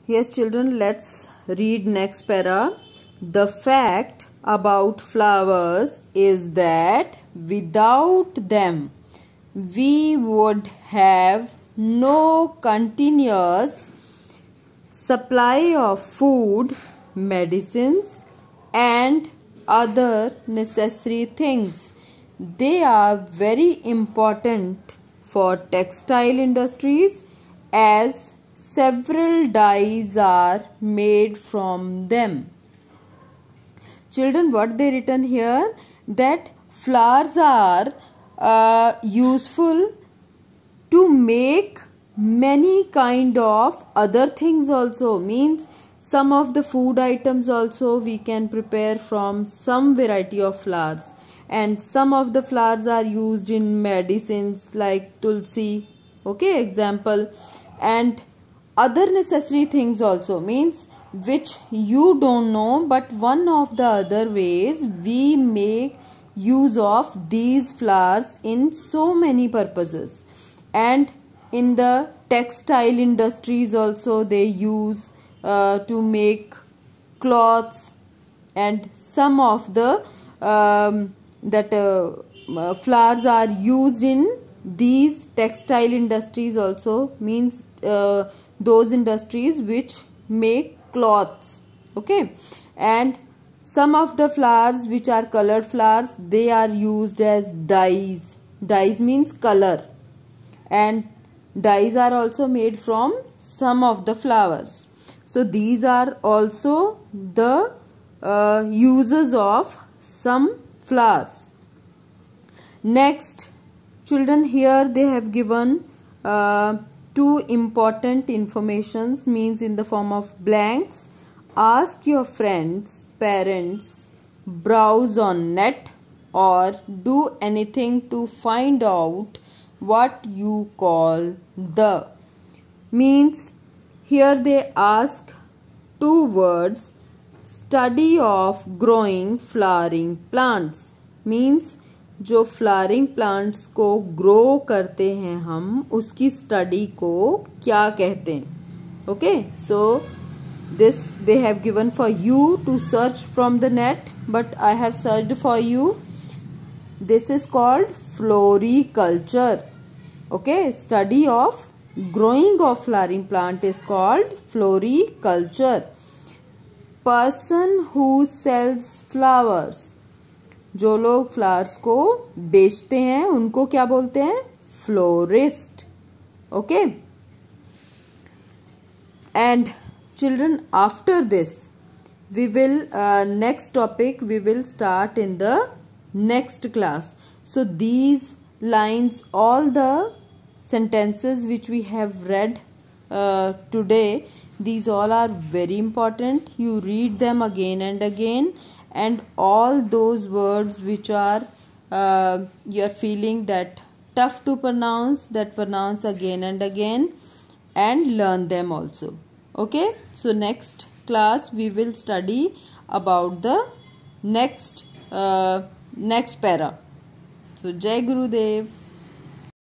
Yes, children, let's read next para. The fact about flowers is that without them, we would have no continuous supply of food, medicines, and other necessary things. They are very important for textile industries as several dyes are made from them. Children, what they written here, that flowers are useful to make many kind of other things also. Means some of the food items also we can prepare from some variety of flowers, and some of the flowers are used in medicines like tulsi, okay, example, and other necessary things also, means which you don't know, but one of the other ways we make use of these flowers in so many purposes. And in the textile industries also they use to make cloths, and some of the flowers are used in these textile industries also, means those industries which make cloths, okay. And some of the flowers which are colored flowers, they are used as dyes. Dyes means color, and dyes are also made from some of the flowers. So these are also the uses of some flowers. Next, children, here they have given two important informations, means in the form of blanks. Ask your friends, parents, browse on net, or do anything to find out what you call the. Means here they ask two words, study of growing flowering plants. Means जो flowering plants को grow करते हैं हम, उसकी study को क्या कहते हैं, okay. So this they have given for you to search from the net, but I have searched for you. This is called floriculture, okay. Study of growing of flowering plant is called floriculture. Person who sells flowers, जो लोग flowers को बेचते हैं उनको क्या बोलते हैं, florist, okay. And children, after this we will next topic we will start in the next class. So these lines, all the sentences which we have read today, these all are very important. You read them again and again, and all those words which are you are feeling that tough to pronounce, that pronounce again and again, and learn them also, okay. So next class we will study about the next para. So Jai Gurudev.